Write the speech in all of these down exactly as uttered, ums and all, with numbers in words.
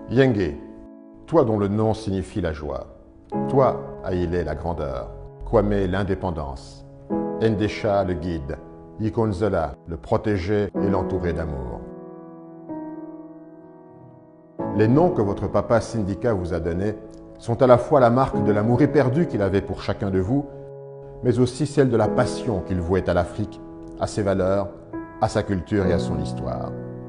Yenge, toi dont le nom signifie la joie, toi, Haïlé, la grandeur, Kwame, l'indépendance, Ndesha, le guide, Yikonzola, le protégé et l'entouré d'amour. Les noms que votre papa Sindika vous a donnés sont à la fois la marque de l'amour éperdu qu'il avait pour chacun de vous, mais aussi celle de la passion qu'il vouait à l'Afrique, à ses valeurs, à sa culture et à son histoire.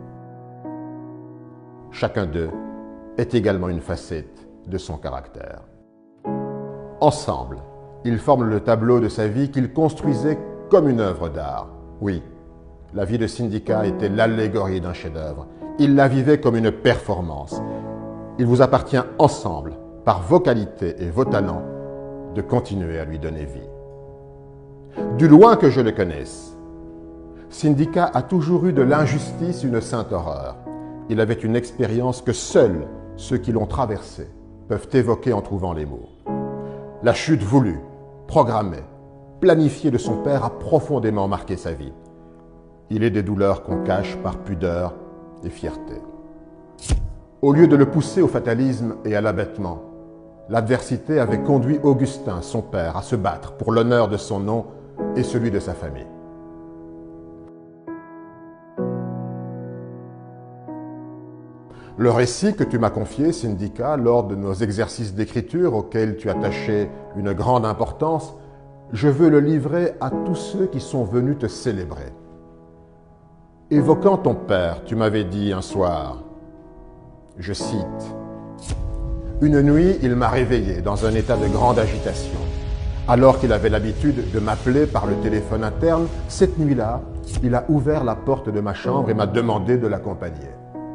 Chacun d'eux est également une facette de son caractère. Ensemble, ils forment le tableau de sa vie qu'il construisait comme une œuvre d'art. Oui, la vie de Sindika était l'allégorie d'un chef-d'œuvre. Il la vivait comme une performance. Il vous appartient ensemble, par vos qualités et vos talents, de continuer à lui donner vie. Du loin que je le connaisse, Sindika a toujours eu de l'injustice une sainte horreur. Il avait une expérience que seuls ceux qui l'ont traversée peuvent évoquer en trouvant les mots. La chute voulue, programmée, planifiée de son père a profondément marqué sa vie. Il est des douleurs qu'on cache par pudeur et fierté. Au lieu de le pousser au fatalisme et à l'abattement, l'adversité avait conduit Augustin, son père, à se battre pour l'honneur de son nom et celui de sa famille. Le récit que tu m'as confié, Sindika, lors de nos exercices d'écriture auxquels tu attachais une grande importance, je veux le livrer à tous ceux qui sont venus te célébrer. Évoquant ton père, tu m'avais dit un soir, je cite, « Une nuit, il m'a réveillé dans un état de grande agitation. Alors qu'il avait l'habitude de m'appeler par le téléphone interne, cette nuit-là, il a ouvert la porte de ma chambre et m'a demandé de l'accompagner.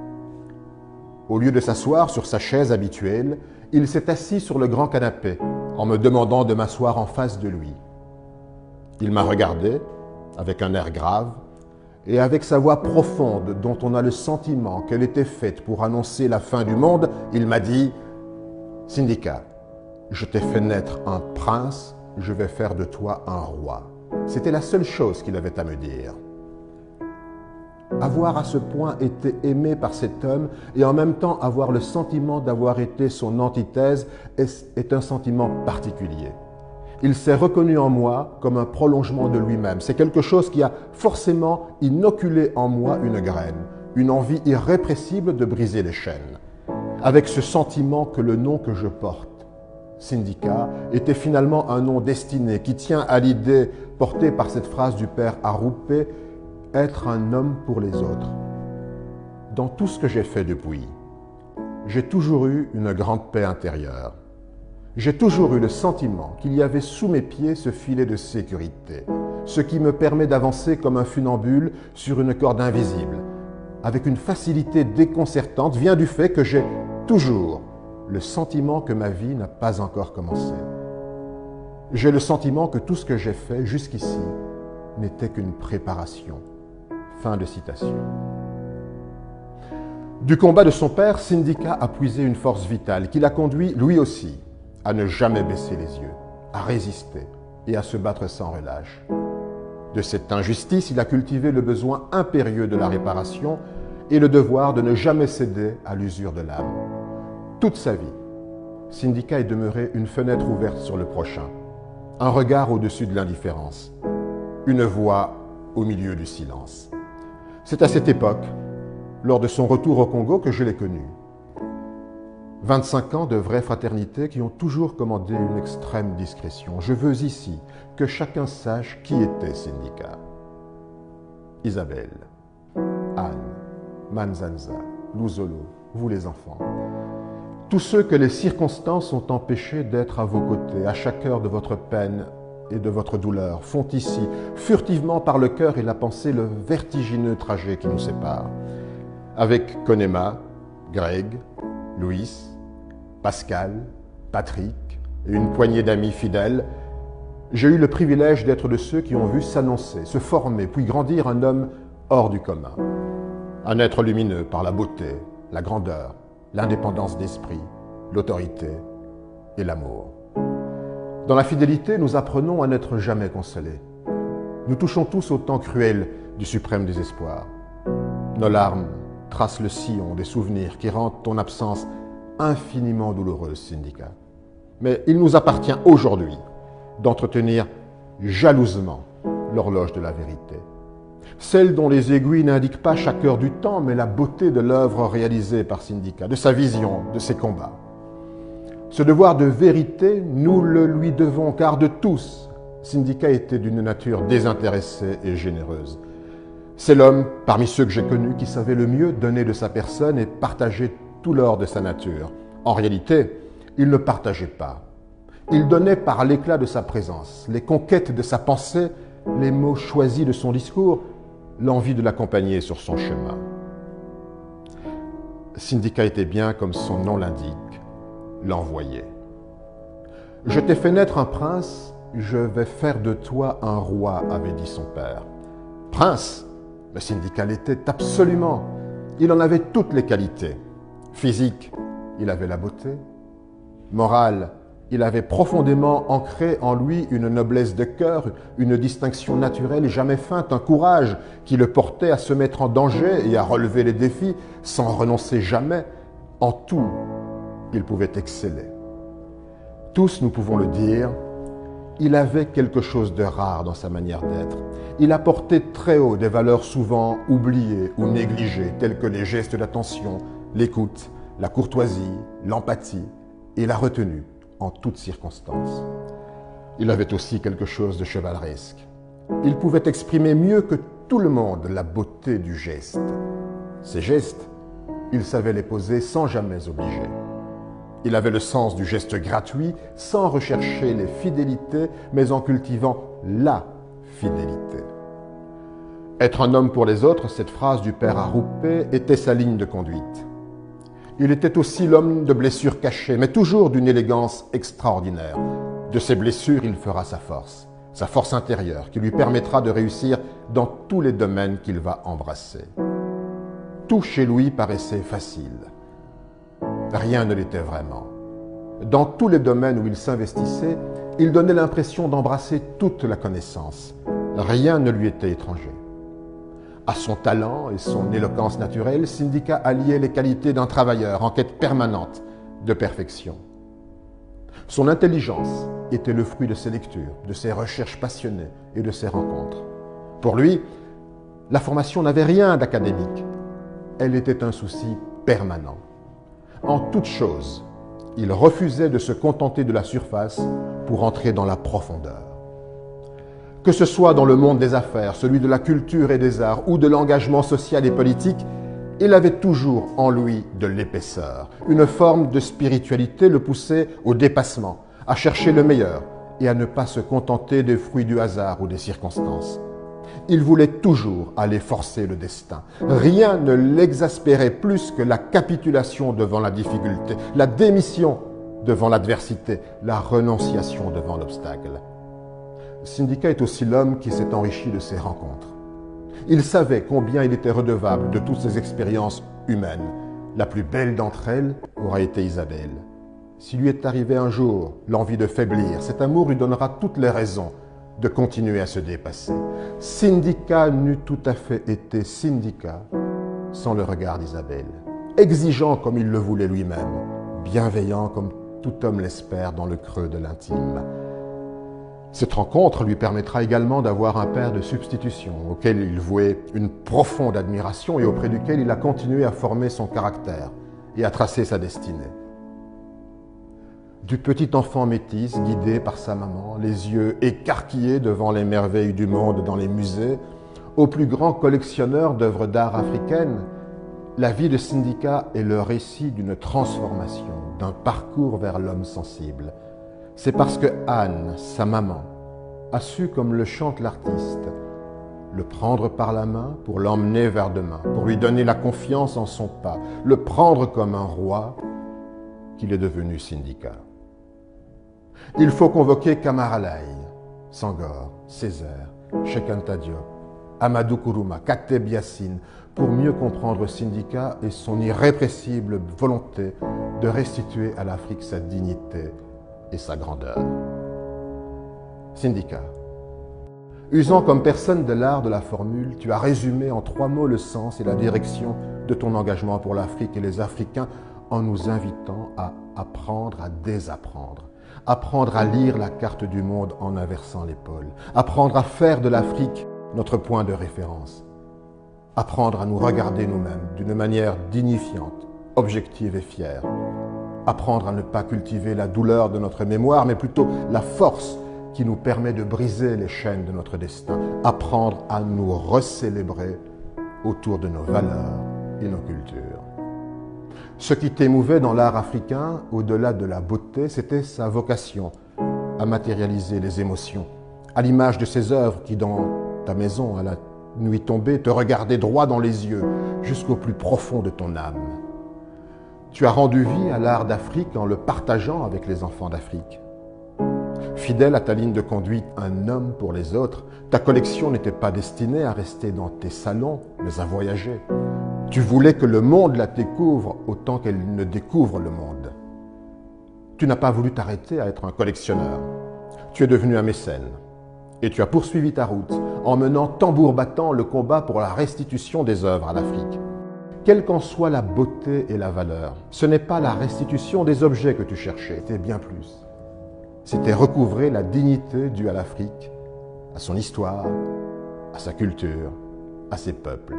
Au lieu de s'asseoir sur sa chaise habituelle, il s'est assis sur le grand canapé en me demandant de m'asseoir en face de lui. Il m'a regardé avec un air grave et avec sa voix profonde dont on a le sentiment qu'elle était faite pour annoncer la fin du monde, il m'a dit « Sindika, je t'ai fait naître un prince, je vais faire de toi un roi. » C'était la seule chose qu'il avait à me dire. Avoir à ce point été aimé par cet homme et en même temps avoir le sentiment d'avoir été son antithèse est, est un sentiment particulier. Il s'est reconnu en moi comme un prolongement de lui-même. C'est quelque chose qui a forcément inoculé en moi une graine, une envie irrépressible de briser les chaînes. Avec ce sentiment que le nom que je porte, Sindika, était finalement un nom destiné qui tient à l'idée portée par cette phrase du père Arupé, être un homme pour les autres. Dans tout ce que j'ai fait depuis, j'ai toujours eu une grande paix intérieure. J'ai toujours eu le sentiment qu'il y avait sous mes pieds ce filet de sécurité, ce qui me permet d'avancer comme un funambule sur une corde invisible, avec une facilité déconcertante, vient du fait que j'ai toujours le sentiment que ma vie n'a pas encore commencé. J'ai le sentiment que tout ce que j'ai fait jusqu'ici n'était qu'une préparation. Fin de citation. Du combat de son père, Sindika a puisé une force vitale qui l'a conduit, lui aussi, à ne jamais baisser les yeux, à résister et à se battre sans relâche. De cette injustice, il a cultivé le besoin impérieux de la réparation et le devoir de ne jamais céder à l'usure de l'âme. Toute sa vie, Sindika est demeuré une fenêtre ouverte sur le prochain, un regard au-dessus de l'indifférence, une voix au milieu du silence. C'est à cette époque, lors de son retour au Congo, que je l'ai connu. vingt-cinq ans de vraie fraternité qui ont toujours commandé une extrême discrétion. Je veux ici que chacun sache qui était Sindika. Isabelle, Anne, Manzanza, Luzolo, vous les enfants. Tous ceux que les circonstances ont empêchés d'être à vos côtés, à chaque heure de votre peine et de votre douleur, font ici, furtivement par le cœur et la pensée, le vertigineux trajet qui nous sépare. Avec Konema, Greg, Louis, Pascal, Patrick et une poignée d'amis fidèles, j'ai eu le privilège d'être de ceux qui ont vu s'annoncer, se former, puis grandir un homme hors du commun. Un être lumineux par la beauté, la grandeur, l'indépendance d'esprit, l'autorité et l'amour. Dans la fidélité, nous apprenons à n'être jamais consolés. Nous touchons tous au temps cruel du suprême désespoir. Nos larmes trace le sillon des souvenirs qui rendent ton absence infiniment douloureuse, Syndica. Mais il nous appartient aujourd'hui d'entretenir jalousement l'horloge de la vérité. Celle dont les aiguilles n'indiquent pas chaque heure du temps, mais la beauté de l'œuvre réalisée par Syndica, de sa vision, de ses combats. Ce devoir de vérité, nous le lui devons, car de tous, Syndica était d'une nature désintéressée et généreuse. C'est l'homme, parmi ceux que j'ai connus, qui savait le mieux donner de sa personne et partager tout l'or de sa nature. En réalité, il ne partageait pas. Il donnait par l'éclat de sa présence, les conquêtes de sa pensée, les mots choisis de son discours, l'envie de l'accompagner sur son chemin. Syndica était bien, comme son nom l'indique, l'envoyé. Je t'ai fait naître un prince, je vais faire de toi un roi, avait dit son père. Prince, mais Syndica l'était absolument. Il en avait toutes les qualités. Physique, il avait la beauté. Morale, il avait profondément ancré en lui une noblesse de cœur, une distinction naturelle jamais feinte, un courage qui le portait à se mettre en danger et à relever les défis sans renoncer jamais. En tout, il pouvait exceller. Tous, nous pouvons le dire, il avait quelque chose de rare dans sa manière d'être. Il apportait très haut des valeurs souvent oubliées ou négligées, telles que les gestes d'attention, l'écoute, la courtoisie, l'empathie et la retenue en toutes circonstances. Il avait aussi quelque chose de chevaleresque. Il pouvait exprimer mieux que tout le monde la beauté du geste. Ces gestes, il savait les poser sans jamais obliger. Il avait le sens du geste gratuit sans rechercher les fidélités, mais en cultivant la fidélité. Être un homme pour les autres, cette phrase du père Arrupe était sa ligne de conduite. Il était aussi l'homme de blessures cachées, mais toujours d'une élégance extraordinaire. De ses blessures, il fera sa force, sa force intérieure, qui lui permettra de réussir dans tous les domaines qu'il va embrasser. Tout chez lui paraissait facile. Rien ne l'était vraiment. Dans tous les domaines où il s'investissait, il donnait l'impression d'embrasser toute la connaissance. Rien ne lui était étranger. À son talent et son éloquence naturelle, Syndica alliait les qualités d'un travailleur en quête permanente de perfection. Son intelligence était le fruit de ses lectures, de ses recherches passionnées et de ses rencontres. Pour lui, la formation n'avait rien d'académique. Elle était un souci permanent. En toute chose, il refusait de se contenter de la surface pour entrer dans la profondeur. Que ce soit dans le monde des affaires, celui de la culture et des arts ou de l'engagement social et politique, il avait toujours en lui de l'épaisseur. Une forme de spiritualité le poussait au dépassement, à chercher le meilleur et à ne pas se contenter des fruits du hasard ou des circonstances. Il voulait toujours aller forcer le destin. Rien ne l'exaspérait plus que la capitulation devant la difficulté, la démission devant l'adversité, la renonciation devant l'obstacle. Syndica est aussi l'homme qui s'est enrichi de ses rencontres. Il savait combien il était redevable de toutes ces expériences humaines. La plus belle d'entre elles aura été Isabelle. S'il lui est arrivé un jour l'envie de faiblir, cet amour lui donnera toutes les raisons de continuer à se dépasser. Syndica n'eût tout à fait été Syndica sans le regard d'Isabelle. Exigeant comme il le voulait lui-même, bienveillant comme tout homme l'espère dans le creux de l'intime. Cette rencontre lui permettra également d'avoir un père de substitution auquel il vouait une profonde admiration et auprès duquel il a continué à former son caractère et à tracer sa destinée. Du petit enfant métis guidé par sa maman, les yeux écarquillés devant les merveilles du monde dans les musées, au plus grand collectionneur d'œuvres d'art africaines, la vie de Syndica est le récit d'une transformation, d'un parcours vers l'homme sensible. C'est parce que Anne, sa maman, a su, comme le chante l'artiste, le prendre par la main pour l'emmener vers demain, pour lui donner la confiance en son pas, le prendre comme un roi, qu'il est devenu Syndica. Il faut convoquer Camaralai, Senghor, Césaire, Cheikh Anta Diop, Amadou Kourouma, Kateb Yassine, pour mieux comprendre Syndica et son irrépressible volonté de restituer à l'Afrique sa dignité et sa grandeur. Syndica, Usant comme personne de l'art de la formule, tu as résumé en trois mots le sens et la direction de ton engagement pour l'Afrique et les Africains en nous invitant à apprendre à désapprendre, apprendre à lire la carte du monde en inversant l'épaule, apprendre à faire de l'Afrique notre point de référence, apprendre à nous regarder nous-mêmes d'une manière dignifiante, objective et fière, apprendre à ne pas cultiver la douleur de notre mémoire, mais plutôt la force qui nous permet de briser les chaînes de notre destin, apprendre à nous recélébrer autour de nos valeurs et nos cultures. Ce qui t'émouvait dans l'art africain, au-delà de la beauté, c'était sa vocation à matérialiser les émotions, à l'image de ces œuvres qui, dans ta maison, à la nuit tombée, te regardaient droit dans les yeux, jusqu'au plus profond de ton âme. Tu as rendu vie à l'art d'Afrique en le partageant avec les enfants d'Afrique. Fidèle à ta ligne de conduite, un homme pour les autres, ta collection n'était pas destinée à rester dans tes salons, mais à voyager. Tu voulais que le monde la découvre autant qu'elle ne découvre le monde. Tu n'as pas voulu t'arrêter à être un collectionneur. Tu es devenu un mécène. Et tu as poursuivi ta route en menant tambour battant le combat pour la restitution des œuvres à l'Afrique. Quelle qu'en soit la beauté et la valeur, ce n'est pas la restitution des objets que tu cherchais, c'était bien plus. C'était recouvrer la dignité due à l'Afrique, à son histoire, à sa culture, à ses peuples.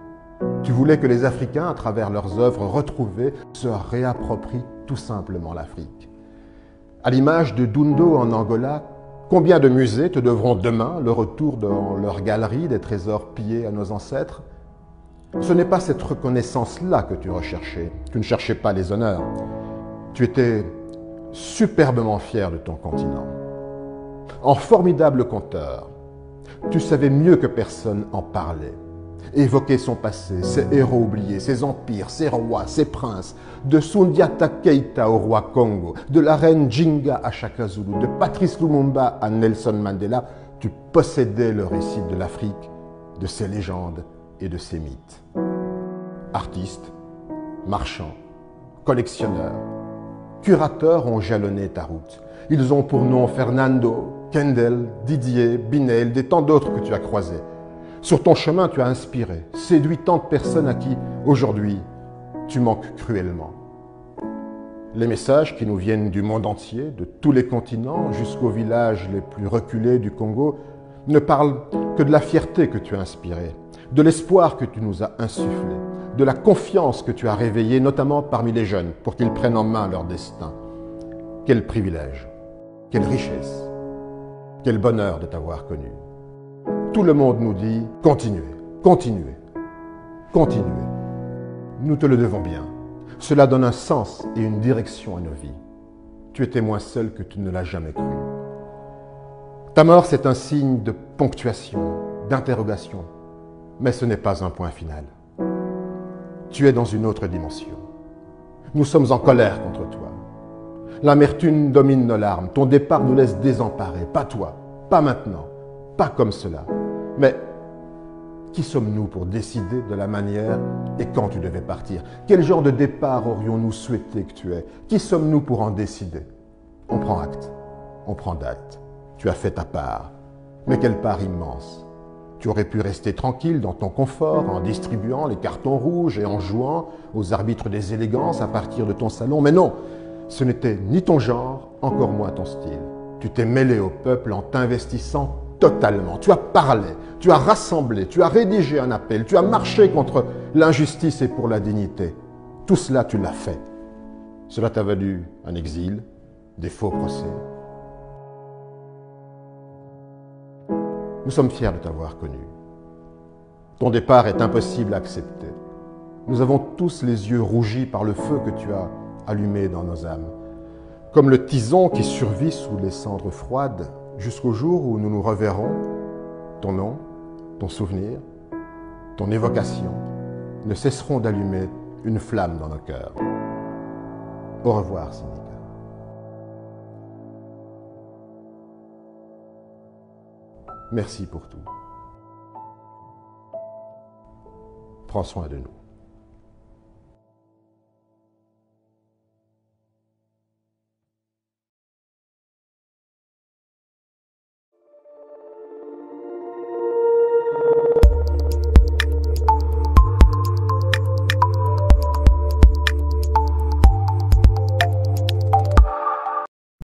Tu voulais que les Africains, à travers leurs œuvres retrouvées, se réapproprient tout simplement l'Afrique. À l'image de Dundo en Angola, combien de musées te devront demain le retour dans leurs galeries des trésors pillés à nos ancêtres? Ce n'est pas cette reconnaissance-là que tu recherchais. Tu ne cherchais pas les honneurs. Tu étais superbement fier de ton continent. En formidable conteur, tu savais mieux que personne en parler. Évoquer son passé, ses héros oubliés, ses empires, ses rois, ses princes, de Sundiata Keita au roi Congo, de la reine Jinga à Shaka Zulu, de Patrice Lumumba à Nelson Mandela, tu possédais le récit de l'Afrique, de ses légendes et de ses mythes. Artistes, marchands, collectionneurs, curateurs ont jalonné ta route. Ils ont pour nom Fernando, Kendall, Didier, Binel, et tant d'autres que tu as croisés. Sur ton chemin, tu as inspiré, séduit tant de personnes à qui, aujourd'hui, tu manques cruellement. Les messages qui nous viennent du monde entier, de tous les continents, jusqu'aux villages les plus reculés du Congo, ne parlent que de la fierté que tu as inspirée, de l'espoir que tu nous as insufflé, de la confiance que tu as réveillée, notamment parmi les jeunes, pour qu'ils prennent en main leur destin. Quel privilège, quelle richesse, quel bonheur de t'avoir connu. Tout le monde nous dit « continuez, continuez, continuez ». Nous te le devons bien. Cela donne un sens et une direction à nos vies. Tu étais moins seul que tu ne l'as jamais cru. Ta mort, c'est un signe de ponctuation, d'interrogation, mais ce n'est pas un point final. Tu es dans une autre dimension. Nous sommes en colère contre toi. L'amertume domine nos larmes. Ton départ nous laisse désemparés. Pas toi, pas maintenant, pas comme cela. Mais qui sommes-nous pour décider de la manière et quand tu devais partir? Quel genre de départ aurions-nous souhaité que tu aies? Qui sommes-nous pour en décider? On prend acte, on prend date. Tu as fait ta part, mais quelle part immense! Tu aurais pu rester tranquille dans ton confort en distribuant les cartons rouges et en jouant aux arbitres des élégances à partir de ton salon. Mais non, ce n'était ni ton genre, encore moins ton style. Tu t'es mêlé au peuple en t'investissant totalement. Tu as parlé, tu as rassemblé, tu as rédigé un appel, tu as marché contre l'injustice et pour la dignité. Tout cela, tu l'as fait. Cela t'a valu un exil, des faux procès. Nous sommes fiers de t'avoir connu. Ton départ est impossible à accepter. Nous avons tous les yeux rougis par le feu que tu as allumé dans nos âmes. Comme le tison qui survit sous les cendres froides, jusqu'au jour où nous nous reverrons, ton nom, ton souvenir, ton évocation ne cesseront d'allumer une flamme dans nos cœurs. Au revoir, Sinika. Merci pour tout. Prends soin de nous.